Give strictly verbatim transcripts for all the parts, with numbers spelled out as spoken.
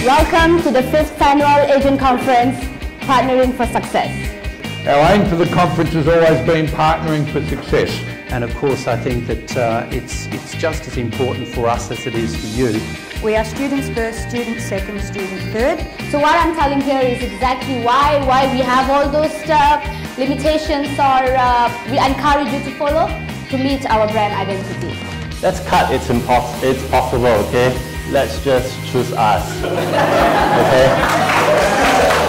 Welcome to the fifth Annual Asian Conference, Partnering for Success. Our aim for the conference has always been partnering for success. And of course, I think that uh, it's, it's just as important for us as it is for you. We are students first, students second, student third. So what I'm telling here is exactly why, why we have all those uh, limitations, or uh, we encourage you to follow to meet our brand identity. Let's cut it's, impos it's possible, okay? Let's just choose us, okay?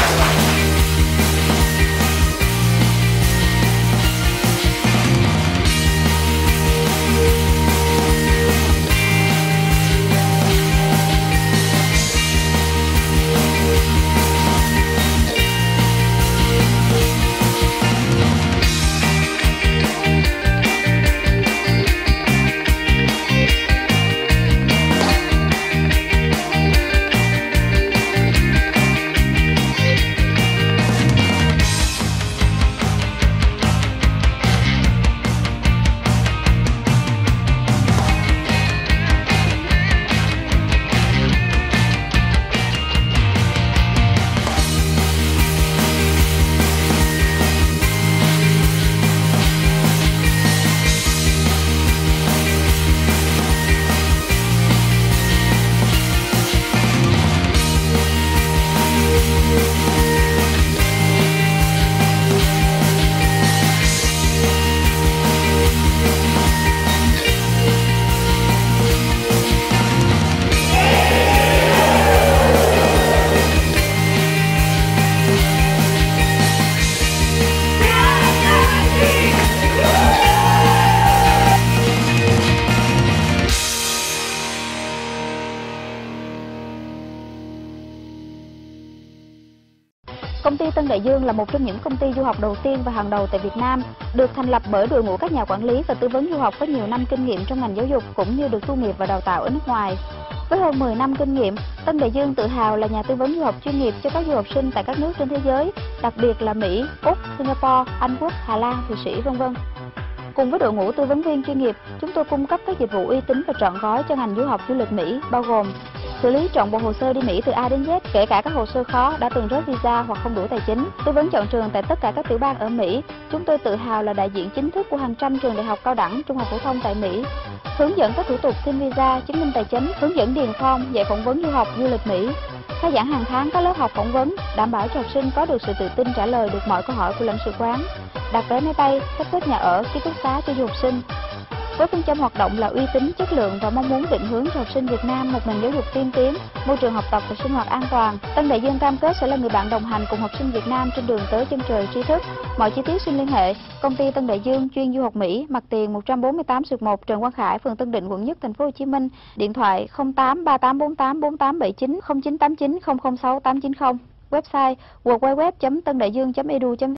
Công ty Tân Đại Dương là một trong những công ty du học đầu tiên và hàng đầu tại Việt Nam, được thành lập bởi đội ngũ các nhà quản lý và tư vấn du học có nhiều năm kinh nghiệm trong ngành giáo dục cũng như được tu nghiệp và đào tạo ở nước ngoài. Với hơn mười năm kinh nghiệm, Tân Đại Dương tự hào là nhà tư vấn du học chuyên nghiệp cho các du học sinh tại các nước trên thế giới, đặc biệt là Mỹ, Úc, Singapore, Anh Quốc, Hà Lan, Thụy Sĩ, vân vân. Cùng với đội ngũ tư vấn viên chuyên nghiệp, chúng tôi cung cấp các dịch vụ uy tín và trọn gói cho ngành du học du lịch Mỹ, bao gồm xử lý trọn bộ hồ sơ đi Mỹ từ A đến Z, kể cả các hồ sơ khó đã từng rớt visa hoặc không đủ tài chính, tư vấn chọn trường tại tất cả các tiểu bang ở Mỹ. Chúng tôi tự hào là đại diện chính thức của hàng trăm trường đại học cao đẳng, trung học phổ thông tại Mỹ, hướng dẫn các thủ tục xin visa, chứng minh tài chính, hướng dẫn điền form, dạy phỏng vấn du học du lịch Mỹ, khai giảng hàng tháng các lớp học phỏng vấn, đảm bảo cho học sinh có được sự tự tin trả lời được mọi câu hỏi của lãnh sự quán, đặt vé máy bay, sắp xếp nhà ở, ký túc xá cho du học sinh. Với phương châm hoạt động là uy tín, chất lượng và mong muốn định hướng cho học sinh Việt Nam một nền giáo dục tiên tiến, môi trường học tập và sinh hoạt an toàn, Tân Đại Dương cam kết sẽ là người bạn đồng hành cùng học sinh Việt Nam trên đường tới chân trời tri thức. Mọi chi tiết xin liên hệ công ty Tân Đại Dương chuyên du học Mỹ, mặt tiền một trăm bốn mươi tám xuyệt một Trần Quang Khải, phường Tân Định, quận Nhất, thành phố Hồ Chí Minh. Điện thoại không tám ba tám bốn tám bốn tám bảy chín, không chín tám chín không không sáu tám chín không. Website w w w chấm tân đại dương chấm e d u chấm